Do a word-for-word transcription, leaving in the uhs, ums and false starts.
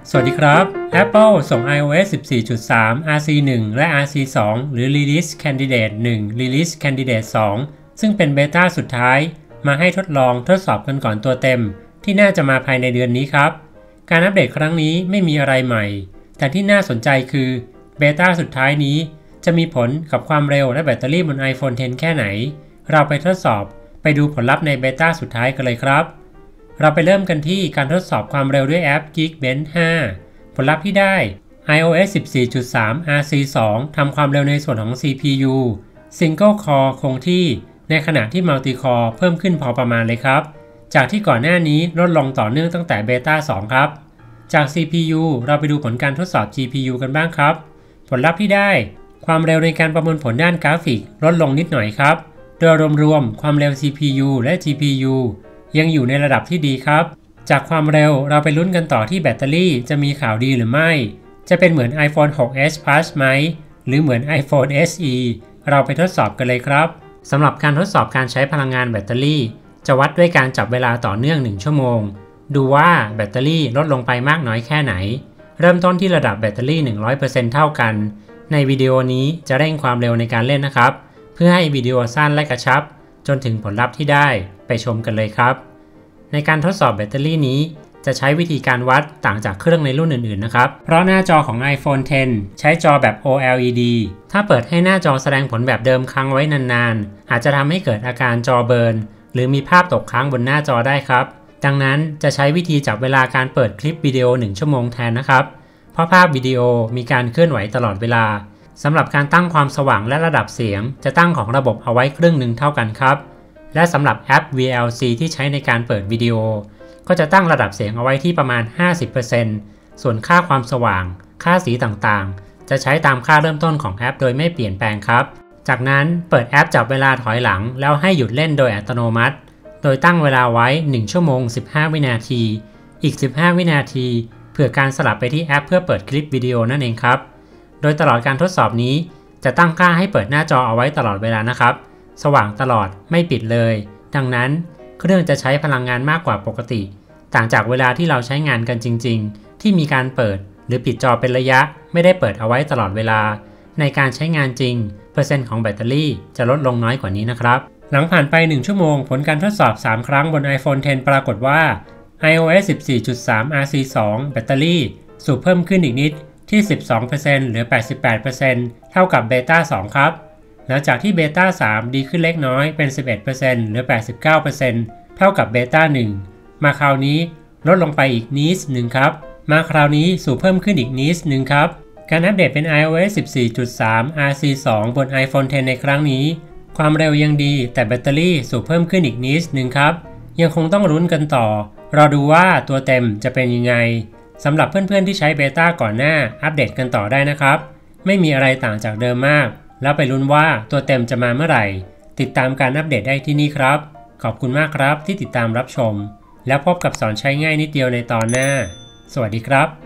สวัสดีครับ Apple ส่ง iOS สิบสี่จุดสาม อาร์ ซี หนึ่ง และ อาร์ ซี สอง หรือ Release Candidate หนึ่ง Release Candidate สอง ซึ่งเป็นเบต้าสุดท้ายมาให้ทดลองทดสอบกันก่อนตัวเต็มที่น่าจะมาภายในเดือนนี้ครับการอัปเดตครั้งนี้ไม่มีอะไรใหม่แต่ที่น่าสนใจคือเบต้าสุดท้ายนี้จะมีผลกับความเร็วและแบตเตอรี่บน iPhone เท็น แค่ไหนเราไปทดสอบไปดูผลลัพธ์ในเบต้าสุดท้ายกันเลยครับเราไปเริ่มกันที่การทดสอบความเร็วด้วยแอป Geekbench ห้า ผลลัพธ์ที่ได้ iOS สิบสี่จุดสาม อาร์ ซี สอง ทำความเร็วในส่วนของ ซี พี ยู Single Core คงที่ในขณะที่ Multi Core เพิ่มขึ้นพอประมาณเลยครับจากที่ก่อนหน้านี้ลดลงต่อเนื่องตั้งแต่เบต้า สอง ครับจาก ซี พี ยู เราไปดูผลการทดสอบ จี พี ยู กันบ้างครับผลลัพธ์ที่ได้ความเร็วในการประมวลผลด้านกราฟิกลดลงนิดหน่อยครับโดยรวมๆความเร็ว ซี พี ยู และ จี พี ยู ยังอยู่ในระดับที่ดีครับจากความเร็วเราไปลุ้นกันต่อที่แบตเตอรี่จะมีข่าวดีหรือไม่จะเป็นเหมือน iPhone ซิกเอส Plus ไหมหรือเหมือน iPhone เอส อี เราไปทดสอบกันเลยครับสำหรับการทดสอบการใช้พลังงานแบตเตอรี่จะวัดด้วยการจับเวลาต่อเนื่องหนึ่งชั่วโมงดูว่าแบตเตอรี่ลดลงไปมากน้อยแค่ไหนเริ่มต้นที่ระดับแบตเตอรี่ หนึ่งร้อยเปอร์เซ็นต์ เท่ากันในวิดีโอนี้จะเร่งความเร็วในการเล่นนะครับเพื่อให้วิดีโอสั้นและกระชับจนถึงผลลัพธ์ที่ได้ไปชมกันเลยครับในการทดสอบแบตเตอรี่นี้จะใช้วิธีการวัดต่างจากเครื่องในรุ่นอื่นๆนะครับเพราะหน้าจอของ iPhone เท็น ใช้จอแบบ โอ แอล อี ดี ถ้าเปิดให้หน้าจอแสดงผลแบบเดิมค้างไว้นานๆอาจจะทำให้เกิดอาการจอเบิร์นหรือมีภาพตกค้างบนหน้าจอได้ครับดังนั้นจะใช้วิธีจับเวลาการเปิดคลิปวิดีโอหนึ่งชั่วโมงแทนนะครับเพราะภาพวิดีโอมีการเคลื่อนไหวตลอดเวลาสำหรับการตั้งความสว่างและระดับเสียงจะตั้งของระบบเอาไว้ครึ่งหนึ่งเท่ากันครับและสำหรับแอป วี แอล ซี ที่ใช้ในการเปิดวิดีโอก็จะตั้งระดับเสียงเอาไว้ที่ประมาณ ห้าสิบเปอร์เซ็นต์ ส่วนค่าความสว่างค่าสีต่างๆจะใช้ตามค่าเริ่มต้นของแอปโดยไม่เปลี่ยนแปลงครับจากนั้นเปิดแอปจับเวลาถอยหลังแล้วให้หยุดเล่นโดยอัตโนมัติโดยตั้งเวลาไว้หนึ่งชั่วโมงสิบห้าวินาทีอีกสิบห้าวินาทีเพื่อการสลับไปที่แอปเพื่อเปิดคลิปวิดีโอนั่นเองครับโดยตลอดการทดสอบนี้จะตั้งค่าให้เปิดหน้าจอเอาไว้ตลอดเวลานะครับสว่างตลอดไม่ปิดเลยดังนั้นเครื่องจะใช้พลังงานมากกว่าปกติต่างจากเวลาที่เราใช้งานกันจริงๆที่มีการเปิดหรือปิดจอเป็นระยะไม่ได้เปิดเอาไว้ตลอดเวลาในการใช้งานจริงเปอร์เซ็นต์ของแบตเตอรี่จะลดลงน้อยกว่านี้นะครับหลังผ่านไปหนึ่งชั่วโมงผลการทดสอบสามครั้งบน iPhone เท็น ปรากฏว่า iOS สิบสี่จุดสาม อาร์ ซี สอง แบตเตอรี่สูบเพิ่มขึ้นอีกนิดที่ สิบสองเปอร์เซ็นต์ เหลือ แปดสิบแปดเปอร์เซ็นต์ เท่ากับเบต้า สอง ครับหลังจากที่เบต้า สาม ดีขึ้นเล็กน้อยเป็น สิบเอ็ดเปอร์เซ็นต์ เหลือ แปดสิบเก้าเปอร์เซ็นต์ เท่ากับเบต้า หนึ่ง มาคราวนี้ลดลงไปอีกนิดหนึ่งครับมาคราวนี้สูบเพิ่มขึ้นอีกนิดหนึ่งครับการอัปเดตเป็น iOS สิบสี่จุดสาม อาร์ ซี สอง บน iPhone เท็น ในครั้งนี้ความเร็วยังดีแต่แบตเตอรี่สูบเพิ่มขึ้นอีกนิดหนึ่งครับยังคงต้องลุ้นกันต่อรอดูว่าตัวเต็มจะเป็นยังไงสำหรับเพื่อนๆที่ใช้เบต้าก่อนหน้าอัปเดตกันต่อได้นะครับไม่มีอะไรต่างจากเดิมมากแล้วไปลุ้นว่าตัวเต็มจะมาเมื่อไหร่ติดตามการอัปเดตได้ที่นี่ครับขอบคุณมากครับที่ติดตามรับชมแล้วพบกับสอนใช้ง่ายนิดเดียวในตอนหน้าสวัสดีครับ